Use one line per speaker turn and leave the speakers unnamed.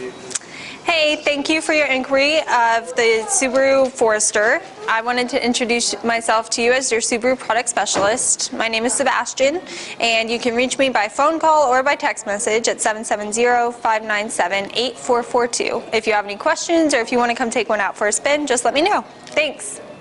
Hey, thank you for your inquiry of the Subaru Forester. I wanted to introduce myself to you as your Subaru product specialist. My name is Sebastian, and you can reach me by phone call or by text message at 770-597-8442. If you have any questions or if you want to come take one out for a spin, just let me know. Thanks.